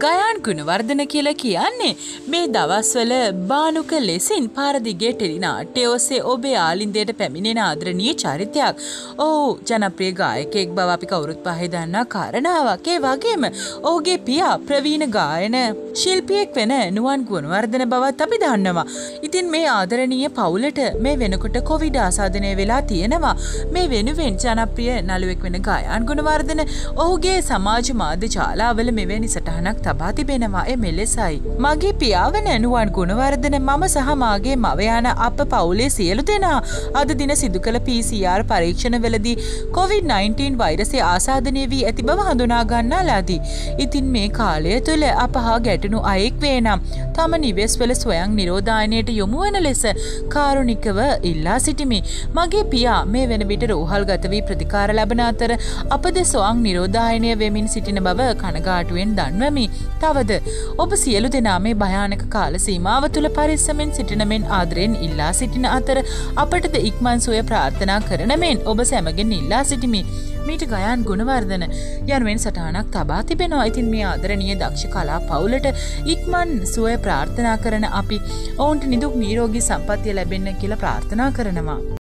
ගයාන් ගුණවර්ධන කියලා කියන්නේ මේ දවස්වල බානුක ලෙසින් පාරදිගේ ටෙලිනාට්‍ය ඔස්සේ ඔබේ ආලින්දයට පැමිණෙන ආදරණීය චරිතයක්. ඔහු ජනප්‍රිය ගායකයෙක් බව අපි කවුරුත් පහේ දන්නා කාරණාවක්. ඒ වගේම ඔහුගේ පියා ප්‍රවීණ ගායන ශිල්පියෙක් වෙන නුවන් ගුණවර්ධන බවත් අපි දන්නවා. ඉතින් මේ ආදරණීය පවුලට මේ වෙනකොට කොවිඩ් ආසාදනය වෙලා තියෙනවා. මේ වෙනුවෙන් ජනප්‍රිය නළුවෙක් වෙන ගයාන් ගුණවර්ධන ඔහුගේ සමාජ මාධ්‍ය ජාලාවල මෙවැනි සටහනක් තබා තිබෙනවා. ඒ මෙලෙසයි. මගේ පියා වන නුවන් ගුණවර්ධන මම සහ මාගේ මව යන අප පවුලේ සියලු දෙනා අද දින සිදු කළ PCR පරීක්ෂණවලදී COVID-19 වෛරසය ආසාදනය වී ඇති බව හඳුනා ගන්නා ලදී. ඉතින් මේ කාලය තුළ අප හා ගැටුණු අයෙක් වේ නම් තම නිවෙස්වල ස්වයං නිරෝධායනයට යොමු වන ලෙස කාරුණිකව ඉල්ලා සිටිමි. මගේ පියා මේ වෙන විට රෝහල්ගත වී ප්‍රතිකාර ලබන අතර අපද ස්වයං නිරෝධායනය වෙමින් සිටින බව කනගාටුවෙන් දන්වමි. තවද ඔබ සියලු දෙනා මේ භයානක කාල සීමාව තුළ පරිස්සමෙන් සිටින මෙන් ආදරෙන් ඉල්ලා සිටින අතර අපටද ඉක්මන් සුවය ප්‍රාර්ථනා කරන මෙන් ඔබ සැමගෙන් ඉල්ලා සිටිමි. මීට ගයාන් ගුණවර්ධන යනුවෙන් සටහනක් තබා තිබෙනවා. ඉතින් මේ ආදරණීය දක්ෂ කලා පවුලට ඉක්මන් සුවය ප්‍රාර්ථනා කරන අපි ඔවුන්ට නිදුක් නිරෝගී සම්පන්නිය ලැබෙන්න කියලා ප්‍රාර්ථනා කරනවා.